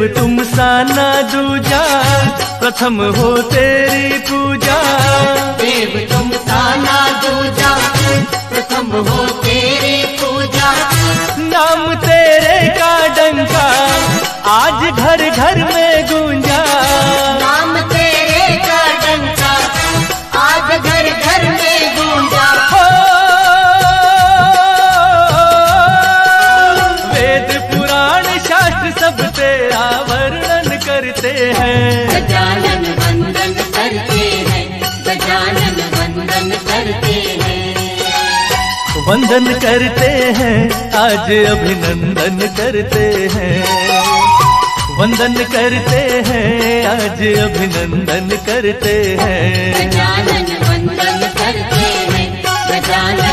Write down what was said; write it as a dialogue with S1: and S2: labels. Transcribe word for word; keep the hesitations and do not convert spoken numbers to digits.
S1: तुम सा ना दूजा, प्रथम हो तेरी पूजा।
S2: देव तुम सा ना दूजा, प्रथम हो तेरी पूजा।
S1: नाम तेरे का डंका आज घर घर में गूंजा।
S2: नाम तेरे का डंका आज घर घर में गूंजा।
S1: हो वेद पुराण शास्त्र सब तेरा वर्णन करते हैं।
S2: गजानन वंदन करते हैं, गजानन वंदन करते हैं।
S1: वंदन करते हैं आज अभिनंदन करते हैं। वंदन करते हैं आज अभिनंदन करते हैं।
S2: गजानन वंदन करते हैं, गजानन